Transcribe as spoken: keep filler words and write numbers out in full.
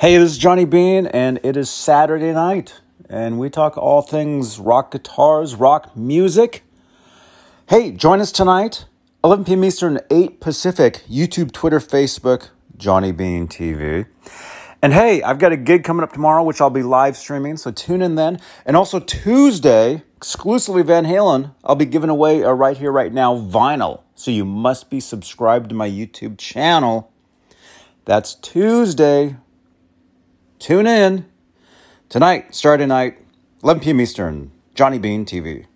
Hey, this is Johnny Beane, and it is Saturday night, and we talk all things rock guitars, rock music. Hey, join us tonight, eleven p.m. Eastern, eight Pacific, YouTube, Twitter, Facebook, Johnny Beane T V. And hey, I've got a gig coming up tomorrow, which I'll be live streaming, so tune in then. And also Tuesday, exclusively Van Halen, I'll be giving away a Right Here, Right Now vinyl. So you must be subscribed to my YouTube channel. That's Tuesday. Tune in tonight, Straturday night, eleven p.m. Eastern, Johnny Beane T V.